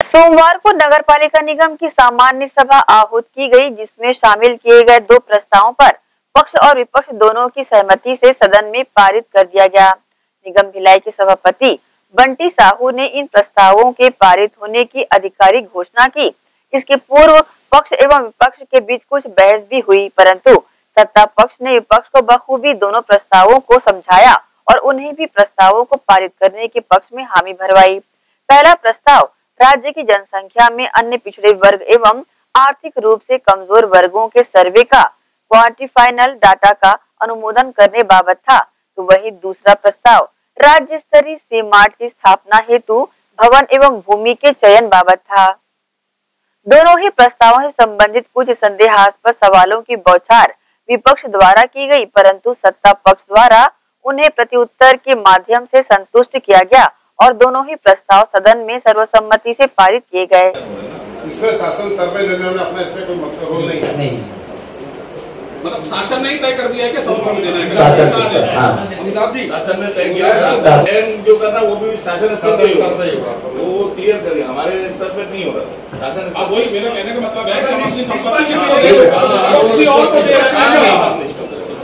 सोमवार को नगर पालिका निगम की सामान्य सभा आहूत की गई, जिसमें शामिल किए गए 2 प्रस्तावों पर पक्ष और विपक्ष दोनों की सहमति से सदन में पारित कर दिया गया। निगम भिलाई के सभापति बंटी साहू ने इन प्रस्तावों के पारित होने की आधिकारिक घोषणा की। इसके पूर्व पक्ष एवं विपक्ष के बीच कुछ बहस भी हुई, परंतु सत्ता पक्ष ने विपक्ष को बखूबी दोनों प्रस्तावों को समझाया और उन्हें भी प्रस्तावों को पारित करने के पक्ष में हामी भरवाई। पहला प्रस्ताव राज्य की जनसंख्या में अन्य पिछड़े वर्ग एवं आर्थिक रूप से कमजोर वर्गों के सर्वे का क्वांटिफाइनल डाटा का अनुमोदन करने बाबत था, तो वही दूसरा प्रस्ताव राज्य स्तरीय सी मार्ट की स्थापना हेतु भवन एवं भूमि के चयन बाबत था। दोनों ही प्रस्तावों से संबंधित कुछ संदेहास्पद सवालों की बौछार विपक्ष द्वारा की गई, परंतु सत्ता पक्ष द्वारा उन्हें प्रत्युत्तर के माध्यम से संतुष्ट किया गया और दोनों ही प्रस्ताव सदन में सर्वसम्मति से पारित किए गए। इसमें शासन सर्वे लेने में अपना इसमें कोई मतलब रोल नहीं है। मतलब शासन ने ही तय कर दिया है कि 100 रुपये देना है। अमिताभ जी, शासन ने तय किया, जो करना वो भी शासन स्तर पे होगा, वो क्लियर करिए, हमारे स्तर पर नहीं हो रहा। शासन स्तर वही मेरा कहने का मतलब है कि किसी और को दे रहा है।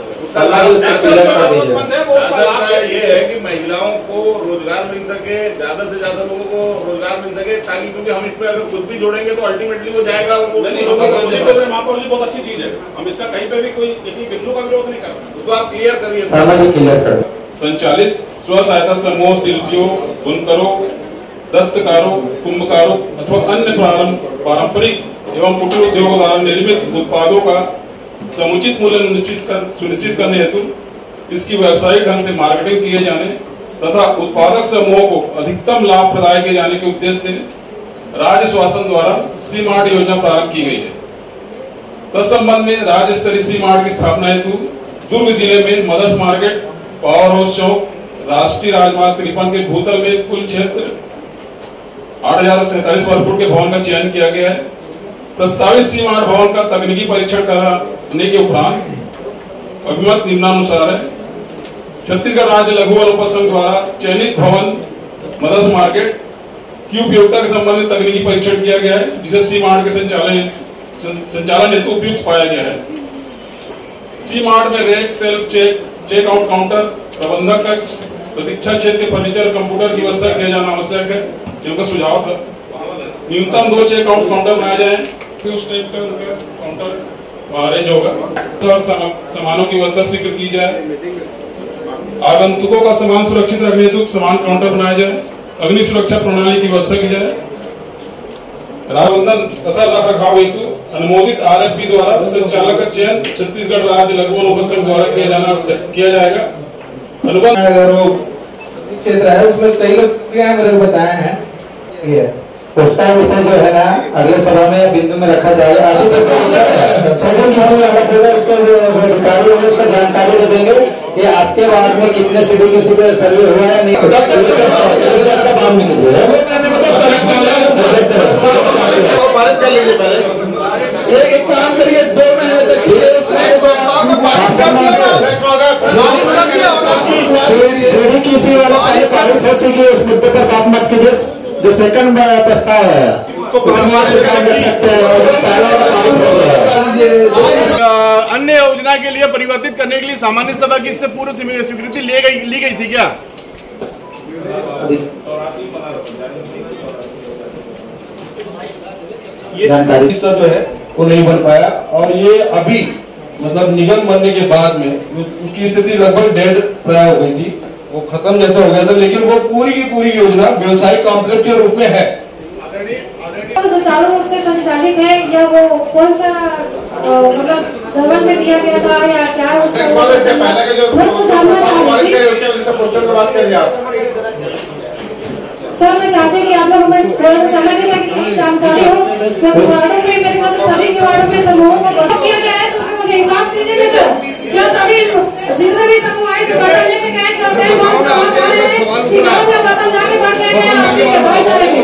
ये है कि महिलाओं को रोजगार मिल सके, ज्यादा से ज्यादा लोगों को रोजगार मिल सके, ताकि क्योंकि हम इसमें अगर कुछ भी जोड़ेंगे तो अल्टीमेटली वो जाएगा। महापौर जी बहुत अच्छी चीज है, हम इसका कहीं पे भी कोई किसी बिंदु का विरोध नहीं कर रहे, उसको आप क्लियर करिए। संचालित स्व सहायता समूह शिल्पियों, बुनकरों, दस्तकारों, कुंभकारों अथवा अन्य पारंपरिक एवं कुटीर उद्योगों द्वारा निर्मित उत्पादों का समुचित मूल्य सुनिश्चित करने हेतु इसकी व्यावसायिक ढंग से मार्केटिंग किए जाने तथा उत्पादक समूहों को अधिकतम लाभ प्रदान किए जाने के उद्देश्य से राज्य शासन द्वारा सी मार्ट योजना प्रारंभ की गई है। तत्संबंध में राज्य स्तरीय सी मार्ट की स्थापना हेतु दुर्ग जिले में मदर्स मार्केट, पावर हाउस चौक, राष्ट्रीय राजमार्ग 53 के भूतल में कुल क्षेत्र 8047 वर्ग फुट के भवन का चयन किया गया है। प्रस्तावित सी मार्ट भवन का तकनीकी परीक्षण कराने के उपरांत अभिमत निम्नानुसार है। छत्तीसगढ़ राज्य लघु वनोपज संघ द्वारा चयनित भवन मदर्स मार्केट की उपयोगिता के संबंध में तकनीकी परीक्षण किया गया है, जिसे सी मार्ट के संचालन हेतु उपयुक्त पाया गया है। सी मार्ट में rack, self check out counter, प्रबंधक कक्ष, प्रतीक्षा क्षेत्र के फर्नीचर, कंप्यूटर की व्यवस्था किया जाना आवश्यक है। इनका सुझाव था न्यूनतम 2 चेक आउट काउंटर बनाए जाए, फिर उस टाइप का काउंटर अरेंज होगा। सामानों की व्यवस्था शीघ्र की जाए। आगंतुकों का सामान सुरक्षित रखने हेतु सामान काउंटर बनाया जाए। अग्नि सुरक्षा प्रणाली की व्यवस्था की जाए। प्रबंधन तथा रखरखाव हेतु अनुमोदित आरएफपी द्वारा संचालक का चयन छत्तीसगढ़ राज्य लघु वनोपज संघ द्वारा किया जाएगा। अनुबंध क्षेत्र है, उसमें कई लोग क्या मेरे को बताए हैं, उसका विषय जो है ना अगले सभा में बिंदु में रखा जाएगा। अभी तक सभी किसी उसका जो अधिकारी होंगे उसका जानकारी दे देंगे कि आपके वार्ड में कितने सीढ़ी किसी पे सर्वे हुआ है नहीं। एक काम करिए, 2 महीने तक सीढ़ी किसी वाला पहले पारित हो चुकी है, उस मुद्दे पर बात मत कीजिए। जो सेकंड प्रस्ताव है उसको अन्य योजना के लिए परिवर्तित करने के लिए सामान्य सभा की इससे पूर्व स्वीकृति ली गई थी क्या? ये जानकारी जो है वो नहीं बन पाया, और ये अभी मतलब निगम बनने के बाद में उसकी स्थिति लगभग डेढ़ प्राय हो गई थी, वो खत्म जैसा हो गया था। लेकिन वो पूरी की पूरी योजना व्यवसायिक कॉम्प्लेक्स के रूप में है, सुचारू रूप से संचालित है, या वो कौन सा मतलब जमीन में दिया गया था या क्या उसका सर मैं चाहती हूँ कि आप लोग हमें थोड़ा सा समय दें ताकि जानकारी हो, क्योंकि वार्डों में मेरे पास सभी के वार्डों में समूहों को किया गया है, तो उसमें मुझे हिसाब दीजिए। क्या सभी जितने भी समूह आए जो बटन लेके गए करते हैं बहुत सवाल कर रहे हैं कि गाँव में बटन जाके पढ़ रहे हैं आपके भाई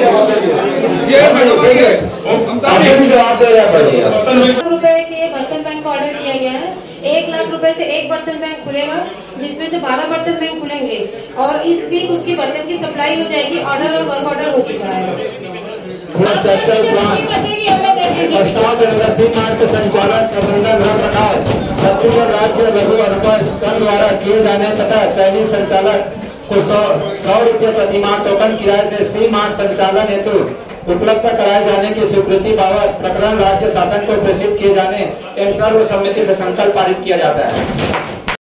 रुपए के बर्तन बैंक ऑर्डर किया गया है। 1 लाख रुपए से एक बर्तन बैंक खुलेगा, जिसमें से 12 बर्तन बैंक खुलेंगे और इस वीक उसकी बर्तन की सप्लाई हो जाएगी। ऑर्डर और वर्क ऑर्डर हो चुका है। चर्चा प्रस्ताव सी मार्ट के संचालन प्रबंधन रख रखाव छत्तीसगढ़ राज्य लघु वनोपज संघ द्वारा किए जाने तथा चयनित संचालक को 100 रुपये प्रति माह टोकन किराए से सी मार्ट संचालन हेतु उपलब्ध कराए जाने की स्वीकृति बाबत प्रकरण राज्य शासन को प्रेषित किए जाने एवं सर्वसम्मति से संकल्प पारित किया जाता है।